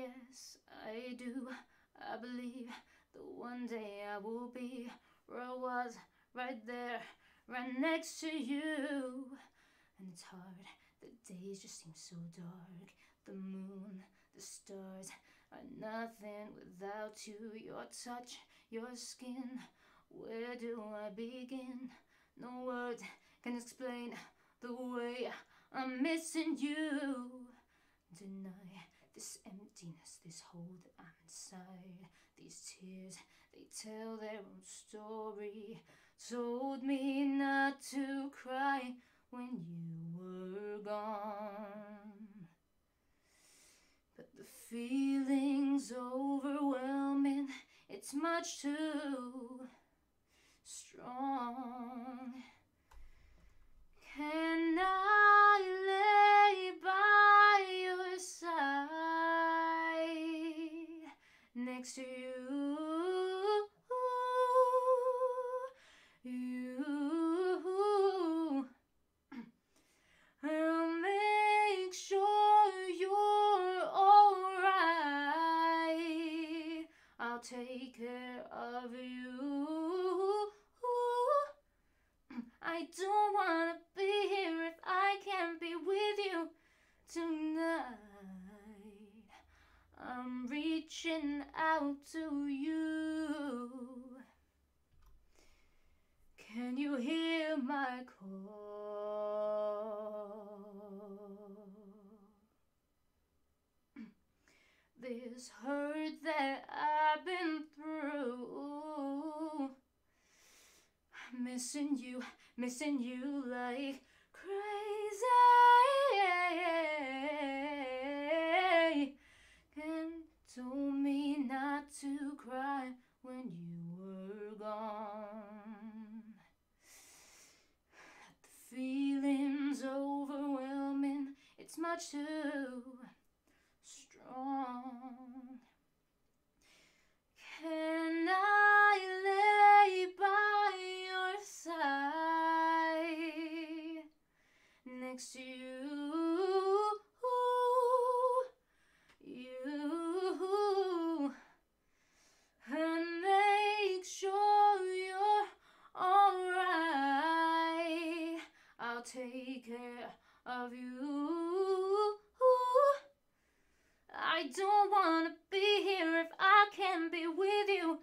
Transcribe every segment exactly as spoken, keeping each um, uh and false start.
yes, I do. I believe that one day I will be where I was, right there, right next to you. And it's hard, the days just seem so dark. The moon, the stars are nothing without you. Your touch, your skin, where do I begin? No words can explain the way I'm missing you. Deny this emptiness, this hole that I'm inside. These tears, they tell their own story. Told me not to cry when you were gone. But the feeling's overwhelming, it's much too strong. Can I lay by your side, next to you, you? I'll make sure you're alright. I'll take care of you. I don't wanna be here if I can't be with you tonight. I'm reaching out to you. Can you hear my call? This hurt that I've been through, missing you, missing you like crazy. And told me not to cry when you were gone. The feeling's overwhelming, it's much too strong. Can I lay by your side, next to you, you, and make sure you're alright? I'll take care of you. I don't wanna be here if I can't be with you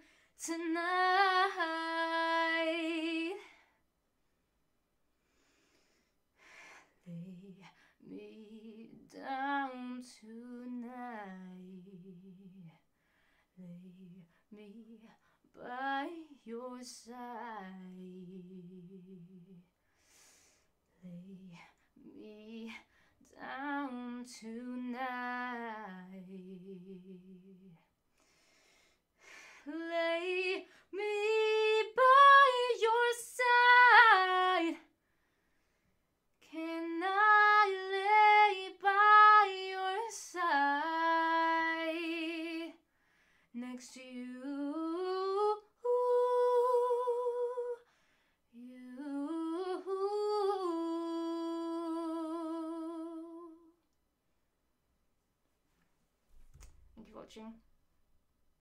tonight. Lay me down tonight. Lay me by your side. Lay me down tonight. Lay me by your side. Can I lay by your side, next to you, you? Thank you for watching.